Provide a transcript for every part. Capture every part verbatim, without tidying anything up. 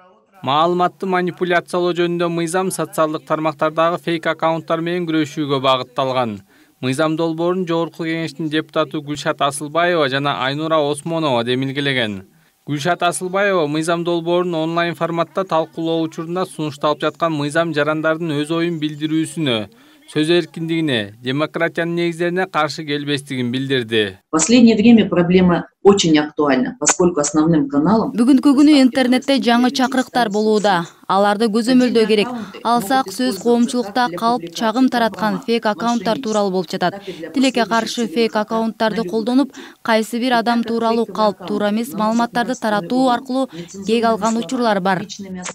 Маалыматты манипуляциялоо жөнүндө мыйзам социалдык тармактардагы фейк аккаунттар менен күрөшүүгө багытталган. Мыйзам долбоорун Жогорку Кеңештин депутаты Гүлшат Асылбаева жана Айнура Осмонова демилгелеген. Гүлшат Асылбаева мыйзам долбоорун онлайн форматта талкуулоо учурунда сунушталып жаткан мыйзам жарандардын өз оюн билдирүүсүнө, сөз эркиндигине, демократиянын негиздерине каршы келбестигин билдирди. В последнее время проблема очень актуальна, поскольку основным каналом... Бүгүнкү күнү интернетте жаңы чакырыктар болууда. Аларды көзөмөлдөө керек. Алсак сөз коомчулукта калп чагым тараткан фейк аккаунттар тууралуу болуп жатат. Тилекке каршы фейк аккаунттарды колдонуп, кайсы бир адам тууралуу калп туура эмес маалыматтарды таратуу аркылуу кек алган учурлар бар.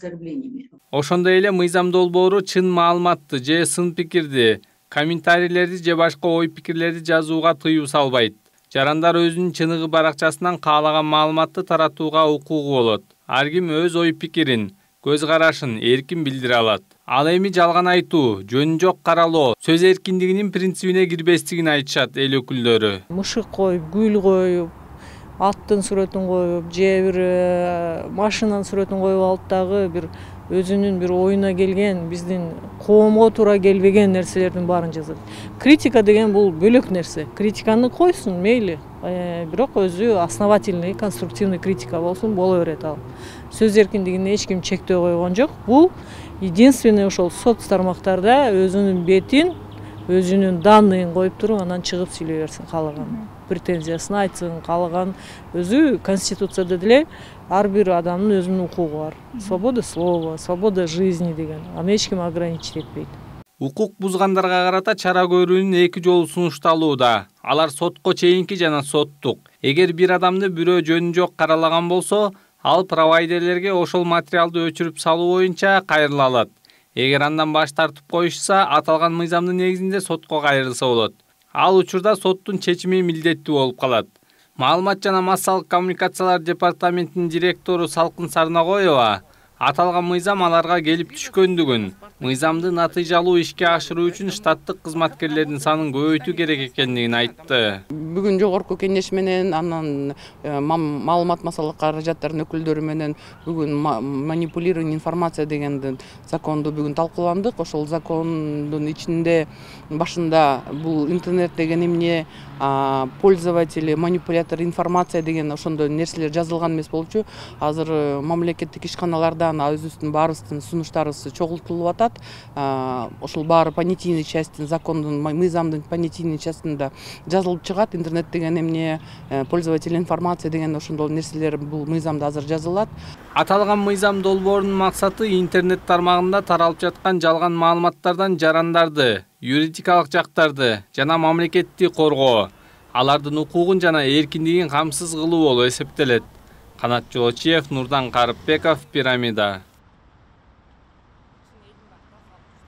Ошондой эле мыйзам долбоору чын маалыматты же сын пикирди, комментарийлерди же башка ой пикирлерди жазууга тыюу салбайт. Жарандар өзүнүн чыныгы баракчасынан каалаган маалыматты таратууга укугу болот. Ар ким өз ой пикирин, көз карашын эркин билдире алат. Ал эми жалган айтуу, жөн жок каралоо, сөз эркиндигинин принцибине кирбестигин айтышат эл өкүлдөрү. Мышык коюп, гүл коюп, аттын сүрөтүн коюп, же бир машинанын сүрөтүн коюп алып дагы бир өзүнүн бир оюна келген, биздин коомго туура келбеген нерселердин баарын жазат. Критика деген бул бөлөк нерсе. Критиканы койсун, мейли. Бирок өзү основательный, конструктивный критика болсун, боло берет ал. Сөз эркиндигине эч ким чектөө койгон жок. Бул единственный ошол соц тармактарда өзүнүн бетин, өзүнүн данныйын коюп туруп, анан чыгып сүйлөй берсин каалаган. Претензиясын айтсын, каалаган. Өзү конституцияда деле ар бир адамдын өзүнүн укугу бар. Свобода слова, свобода жизни деген. Аны эч ким ограничить этпейт. Укук бузгандарга карата чара көрүүнүн эки жолу сунушталууда. Алар сотко чейинки жана соттук. Эгер бир адамды бирөө жөнү жок каралаган болсо, ал провайдерлерге ошол материалды өчүрүп салуу боюнча кайрыла алат. Эгер андан баш тартып коюшса, аталган мыйзамдын негизинде сотко кайрылса болот. Ал учурда соттун чечими милдеттүү болуп калат. Маалымат жана массалык коммуникациялар департаментинин директору Салкын Сарнагоева аталган мыйзам аларга келип түшкөндүгүн, мыйзамды натыйжалуу ишке ашыруу үчүн штаттык кызматкерлердин санын көбөйтүү керек экендигин айтты. Бүгүн Жогорку Кеңеш менен, анан маалымат массалык каражаттардын өкүлдөрү менен бүгүн манипулирование информация деген законду бүгүн талкууландык. Ошол закондун ичинде башында бул интернет деген эмне, пользователи, манипулятор информация деген ошондой нерселер жазылган эмес болчу. Азыр мамлекеттик ишканалардан өзүбүздүн баарыбыздын сунуштарыбыз чогултулуп атат. Ошол баары понятийный частин, закондун, мыйзамдын понятийный частында жазылып чыгат. Интернет деген эмне, пользователь информация деген ошондой нерселер бул мыйзамда азыр жазылат. Аталган мыйзам долбоорунун максаты интернет тармагында таралып жаткан жалган маалыматтардан жарандарды, юридикалык жактарды жана мамлекетти коргоо, алардын укугун жана эркиндигин камсыз кылуу болуп эсептелет. Канат Жолочиев, Нурдан Карыпбеков, Пирамида.